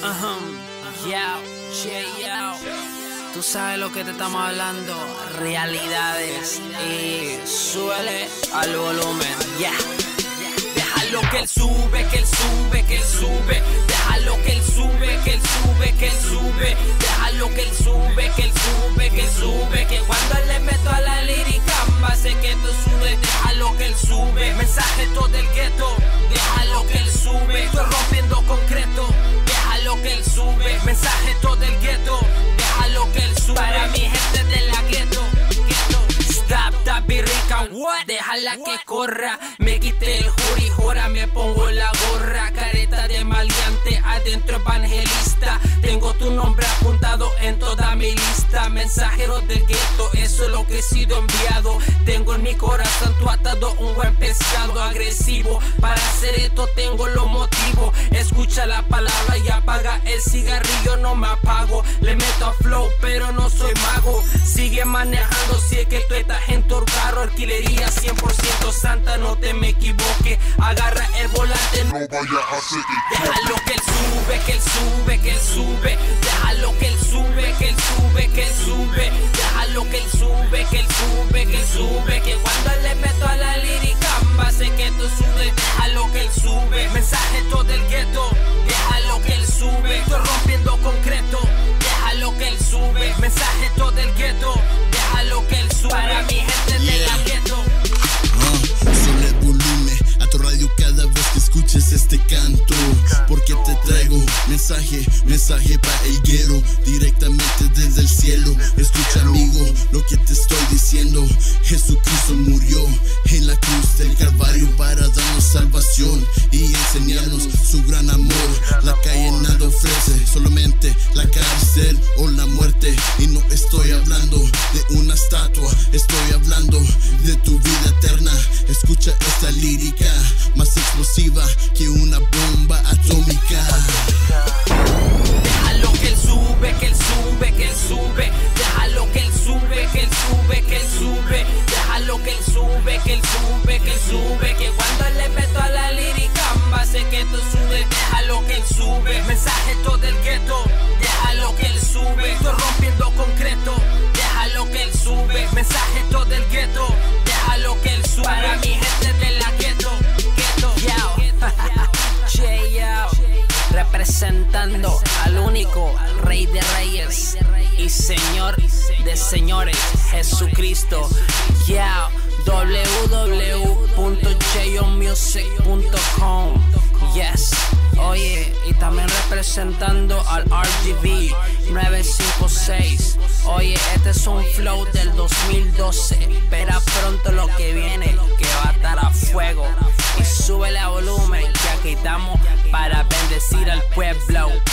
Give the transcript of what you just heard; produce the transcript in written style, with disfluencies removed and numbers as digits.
Tú sabes lo que te estamos hablando, realidades. Y súbele al volumen, Déjalo que él sube, que él sube, que él sube. Déjalo que él sube, que él sube, que él sube. Déjalo que él sube, que él sube, que él sube. Que cuando le meto a la lírica, hace que tú sube. Déjalo que él sube. Mensaje todo del gueto. Déjalo que él sube. Estoy rompiendo concreto. Déjalo que él sube. Mensaje todo del gueto. Déjalo que él sube. Para mi gente de la gueto. Stop, birrica, what? Déjala que corra. Me quité el jury, jora, me pongo la gorra. Careta de maleante, adentro evangelista. Tengo tu nombre apuntado en toda mi lista. Mensajero del gueto, eso es lo que he sido enviado. Tengo en mi corazón tu atado un buen pescado agresivo. Para hacer esto tengo los motivos. Escucha la palabra y apaga el cigarrillo, no me apago. Le meto a flow, pero no soy mago. Sigue manejando si es que tú estás en tu carro. Artillería 100% santa, no te me equivoques. Agarra el volante, no vaya a seguir. Déjalo que él sube, que él sube, que él sube. Déjalo que él sube, que él sube, que él sube. Déjalo que él sube, que él sube, que él sube. Que cuando le meto a la lírica, hace que tú sube. Déjalo que él sube. Mensaje todo del gueto. Déjalo que él sube. Estoy rompiendo concreto. Déjalo que él sube. Mensaje todo del gueto. Déjalo que él sube. Para mi gente de la gueto. Sube el volumen a tu radio cada vez que escuches este canto, porque te traigo mensaje para el guero, directamente desde el cielo. Escucha, amigo, lo que te estoy diciendo. Jesucristo murió en la cruz del Calvario para darnos salvación y enseñarnos su gran amor. La calle nada ofrece, solamente la cárcel o la muerte. Y no estoy hablando de una estatua, estoy hablando de tu vida eterna. Escucha esta lírica, más explosiva que una bomba atómica. Déjalo que él sube, que él sube, que él sube. Déjalo que él sube, que él sube, que él sube. Déjalo que él sube, que él sube, que él sube. Que cuando le meto a la lírica, hace que tú sube. Déjalo que él sube. Mensaje todo del gueto. Déjalo que él sube. Estoy rompiendo concreto. Déjalo que él sube. Mensaje todo del gueto. Déjalo que él sube. Para mi gente de la gueto. Representando al único Rey de Reyes y Señor de Señores, Jesucristo. www.jonmusic.com. Oye, y también representando al RGB 956. Oye, este es un flow del 2012. Espera pronto lo que viene, que va a estar a fuego. Y súbele a volumen, que aquí estamos para bendecir al pueblo.